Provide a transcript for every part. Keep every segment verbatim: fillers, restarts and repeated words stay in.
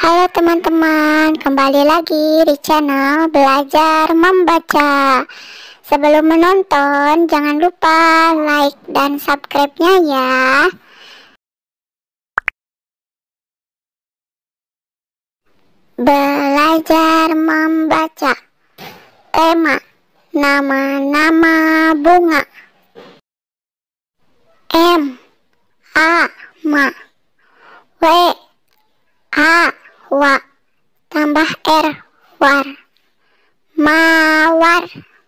Halo teman-teman, kembali lagi di channel Belajar Membaca. Sebelum menonton, jangan lupa like dan subscribe-nya ya. Belajar membaca. Tema: nama-nama bunga. M A ma, W A wa, tambah R war, mawar.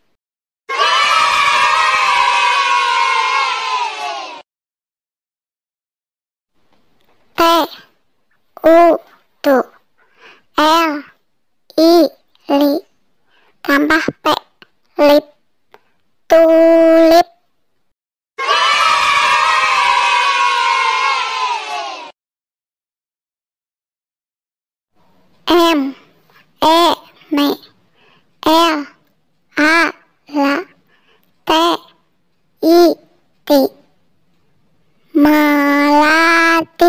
T U tu, L I li, tambah P lip, tulip. M E me, L A la, T I ti, melati.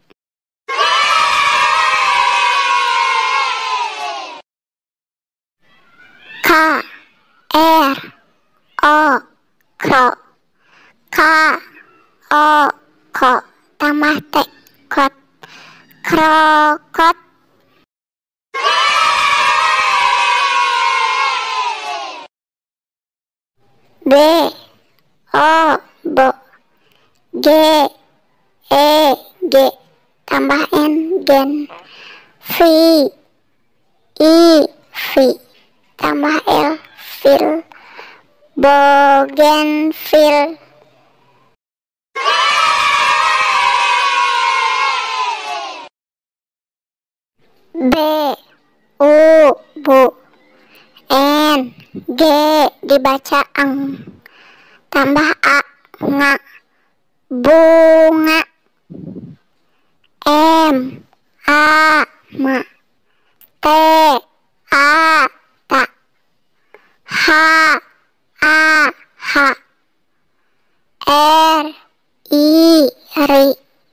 K R O kro, K O ko, tambah T kot, krokot. B O bo, G E G, tambah N gen, V I vi, tambah L fil, bougainville. B U bu, N G dibaca eng, tambah A nga, bunga. M A ma, T A ta, H A ha, R I ri,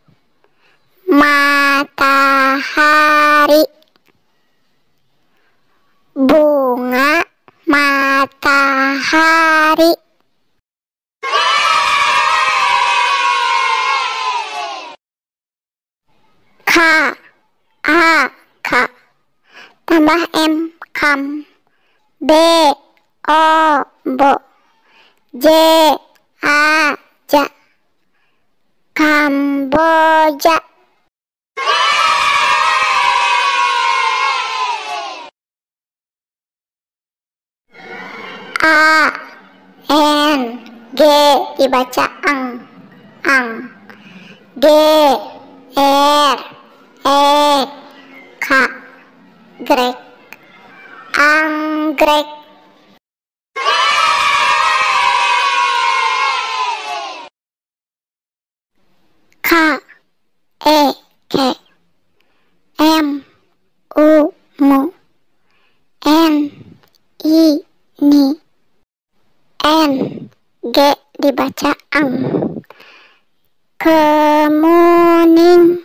matahari. Bunga matahari. K A ka, tambah M kam, B O bo, J A ja, Kamboja. A N G dibaca ang, ang. G R E K, grek, anggrek. K E K, M U mu, N I ni, N G dibaca ang, kemuning.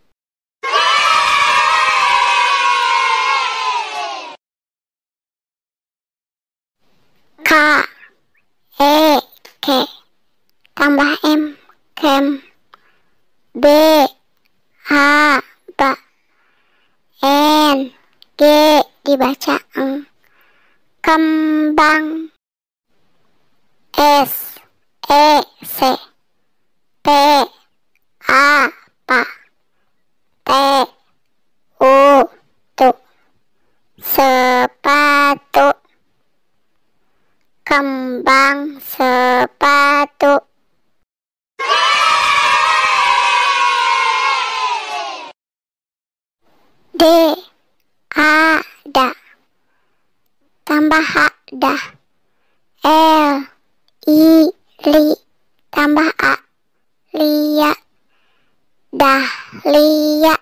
K E K, tambah M kem, B A ba, N G dibaca eng, kembang. S E C, P A pa, T U tu, sepatu, kembang sepatu. D A da, tambah H dah, L I li, tambah A lia, dahlia.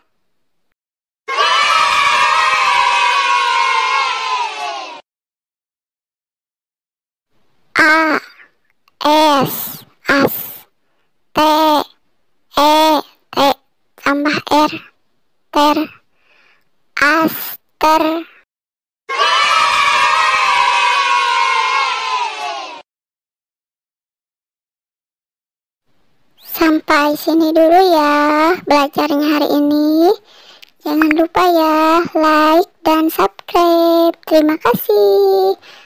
A S as, T E T, tambah R ter, Aster. Sampai sini dulu ya belajarnya hari ini. Jangan lupa ya like dan subscribe. Terima kasih.